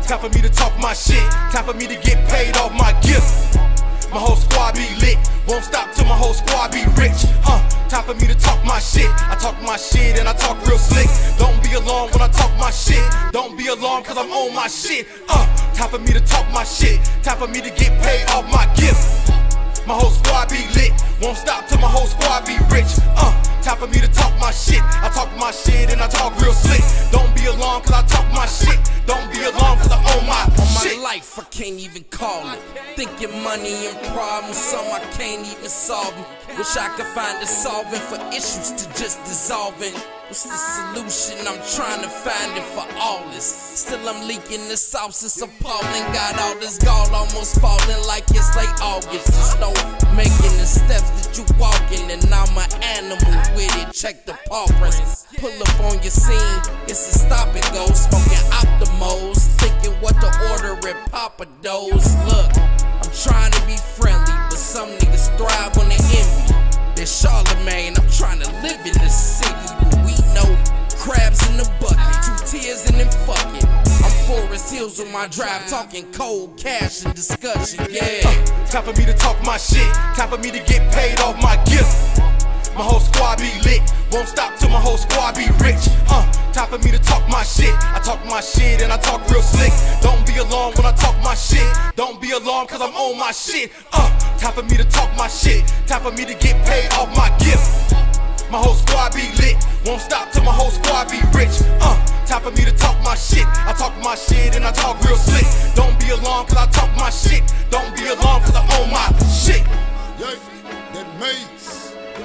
Time for me to talk my shit. Time for me to get paid off my gift. My whole squad be lit. Won't stop till my whole squad be rich. Time for me to talk my shit. I talk my shit and I talk real slick. Don't be alarmed when I talk my shit. Don't be alarmed cause I'm on my shit. Time for me to talk my shit. Time for me to get paid off my gift. My whole squad be lit. Won't stop till my whole squad be rich. Time for me to talk my shit. I talk my shit and I talk real slick. Don't be alarmed cause I talk my shit. Don't be alarmed cause I'm on my shit. Life, I can't even call it. Thinking money and problems, some I can't even solve them. Wish I could find a solvent for issues to just dissolving. What's the solution? I'm trying to find it for all this. Still I'm leaking the sauce, it's appalling. Got all this gall almost falling like it's late August. There's no making the steps that you walking, and I'm an animal with it. Check the paw prints. Pull up on your scene, it's a stop and go. Smoking Optimos, thinking what to order at Papa Do's. Look, I'm trying to be friendly, but some niggas thrive when they envy. They're Charlemagne, I'm trying to live in the city, but we know crabs in the bucket, 2 tears and then fuck it. I'm Forest Hills on my drive, talking cold cash and discussion, yeah. Time for me to talk my shit. Time for me to get paid off my gift. My whole squad be lit. Won't stop till my whole squad be rich. Time for me to talk my shit. I talk my shit and I talk real slick. Don't be alarmed when I talk my shit. Don't be alarmed cause I'm on my shit. Time for me to talk my shit. Time for me to get paid off my gift. My whole squad be lit. Won't stop till my whole squad be rich. Time for me to talk my shit. I talk my shit and I talk real slick. Don't be alarmed cause I talk my shit. Don't be alarmed cause I'm on my shit. Yeah, that Maze.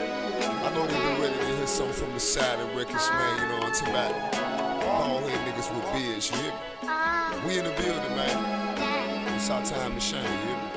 I know they've been ready to hear something from the side of records, man. You know, I'm talking about all head niggas with beards, you hear me? We in the building, man. It's our time to shine, you hear me?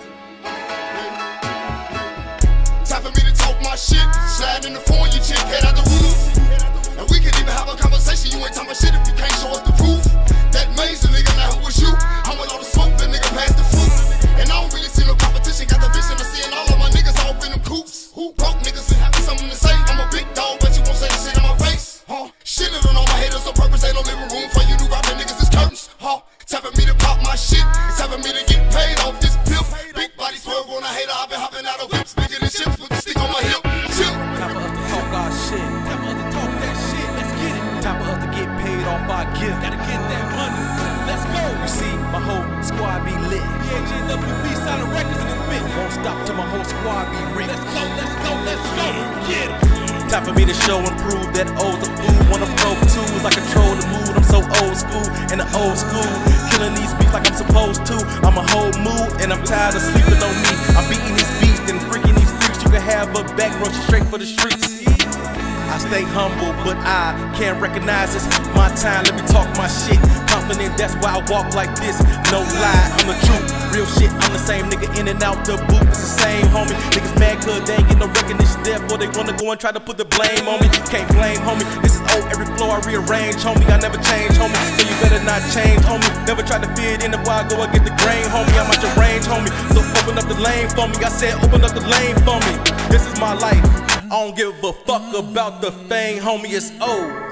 Time for me to talk my shit. Slide in the phone, you chick, head out the roof. And we can even have a conversation. You ain't talking shit if you can't show us the proof. That Maze, the nigga, now who was you? I want all the smoke, the nigga passed the fruit. And I don't really see no competition. Got the vision of seeing all of my niggas off in them coops. Who broke niggas and having something to say? I'm a big dog, but you won't say the shit in my face. Shit on all my haters on purpose. Ain't no living room for you to rob the niggas' is curtains. Time for me to pop my shit. It's time for me to get paid off this pill. Big body swerve on a hater. I've been hopping out of whips, bigger than ships with the stick on my hip. Chill. Time for us to talk our shit. Time for us to talk that shit. Let's get it. Time for us to get paid off our gift. Gotta get that money. Let's go. You see, my whole squad be lit. BHNWB Silent Records in this bitch. Won't stop till my whole squad be rich. Let's go, let's go, let's go. Get it. Time for me to show and prove that O's a fool. When I'm broke tools, I control the mood. I'm so old school in the old school. Killing these beats like I'm supposed to. I'm a whole mood and I'm tired of sleeping on me. I'm beating these beats and freaking these freaks. You can have a back rush straight for the streets. I stay humble, but I can't recognize this. My time, let me talk my shit. Confident, that's why I walk like this. No lie, I'm the truth. Real shit, I'm the same nigga in and out the booth. It's the same homie. Niggas mad cause they ain't get no recognition. Therefore they wanna go and try to put the blame on me. Can't blame homie. This is old, every floor I rearrange, homie. I never change, homie. So you better not change, homie. Never try to fit in if I go and get the grain, homie. I'm out your range, homie. So open up the lane for me. I said open up the lane for me. This is my life. I don't give a fuck about the fame, homie, it's old.